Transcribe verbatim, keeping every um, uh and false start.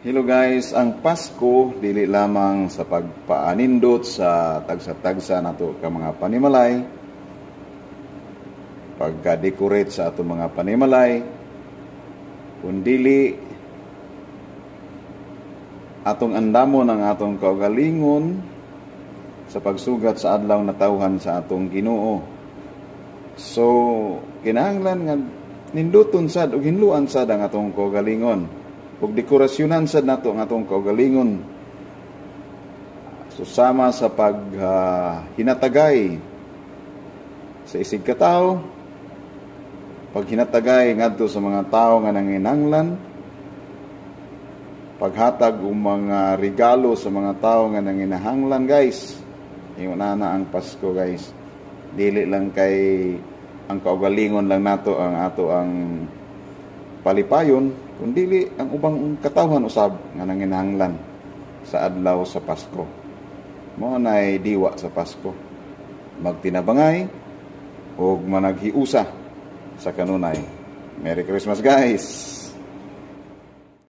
Hello guys, ang Pasko dili lamang sa pagpaanindot sa tagsa-tagsa nato ka mga panimalay, pagka-decorate sa ato mga panimalay, kundili atong andamon ang atong kaugalingon sa pagsugat sa adlaw na tawhan sa atong Ginoo. So, kinahanglan nga ninduton sad ug hinluan sad ang atong kaugalingon. Ug dekorasyonan sad nato ang atong kaugalingon susama sa pag uh, hinatagay sa isig ka tawo, pag hinatagay ngadto sa mga tawo nga nanginanglan, paghatag og mga regalo sa mga tawo nga nanginahanglan guys. Ingon na na ang Pasko guys, dili lang kay ang kaugalingon lang nato ang ato ang palipayon, kundi ang ubang katawhan usab nga nanginahanglan sa adlaw sa Pasko. Mao nay diwa sa Pasko, magtinabangay ug managhiusa sa kanunay. Merry Christmas guys.